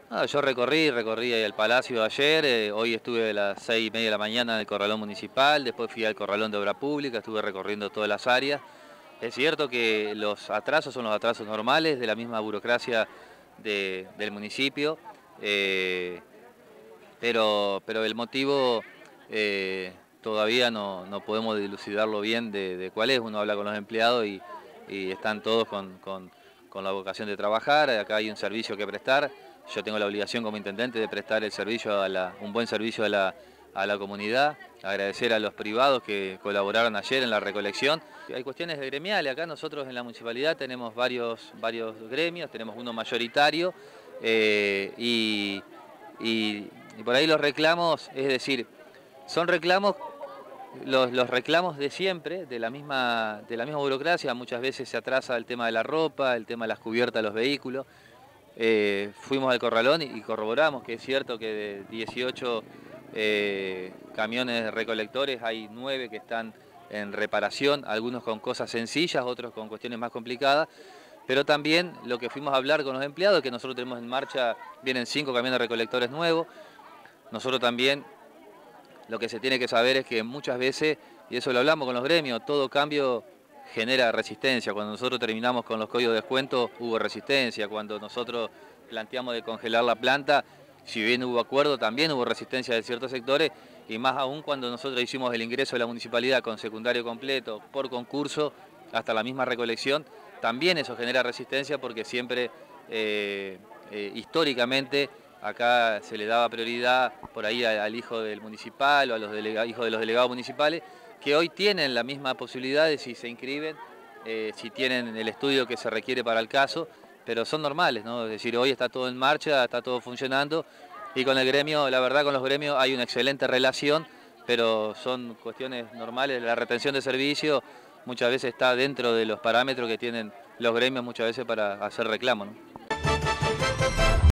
Yo recorrí el Palacio ayer, hoy estuve a las 6:30 de la mañana en el Corralón Municipal, después fui al Corralón de Obra Pública, estuve recorriendo todas las áreas. Es cierto que los atrasos son los atrasos normales de la misma burocracia del municipio, eh, pero el motivo todavía no podemos dilucidarlo bien de cuál es. Uno habla con los empleados y están todos con la vocación de trabajar. Acá hay un servicio que prestar. Yo tengo la obligación como intendente de prestar el servicio un buen servicio a la comunidad, agradecer a los privados que colaboraron ayer en la recolección. Hay cuestiones gremiales, acá nosotros en la municipalidad tenemos varios gremios, tenemos uno mayoritario y por ahí los reclamos, es decir, son reclamos, los reclamos de siempre, de la misma burocracia. Muchas veces se atrasa el tema de la ropa, el tema de las cubiertas de los vehículos. Fuimos al corralón y corroboramos que es cierto que de 18 camiones recolectores hay 9 que están en reparación, algunos con cosas sencillas, otros con cuestiones más complicadas. Pero también lo que fuimos a hablar con los empleados es que nosotros tenemos en marcha, vienen 5 camiones recolectores nuevos. Nosotros también lo que se tiene que saber es que muchas veces, y eso lo hablamos con los gremios, todo cambio genera resistencia. Cuando nosotros terminamos con los códigos de descuento hubo resistencia, cuando nosotros planteamos de congelar la planta, si bien hubo acuerdo, también hubo resistencia de ciertos sectores, y más aún cuando nosotros hicimos el ingreso de la municipalidad con secundario completo, por concurso, hasta la misma recolección, también eso genera resistencia porque siempre, históricamente, acá se le daba prioridad por ahí al hijo del municipal o a los hijos de los delegados municipales, que hoy tienen la misma posibilidad de si se inscriben, si tienen el estudio que se requiere para el caso, pero son normales, ¿no? Es decir, hoy está todo en marcha, está todo funcionando y con el gremio, la verdad con los gremios hay una excelente relación, pero son cuestiones normales. La retención de servicio muchas veces está dentro de los parámetros que tienen los gremios muchas veces para hacer reclamos, ¿no?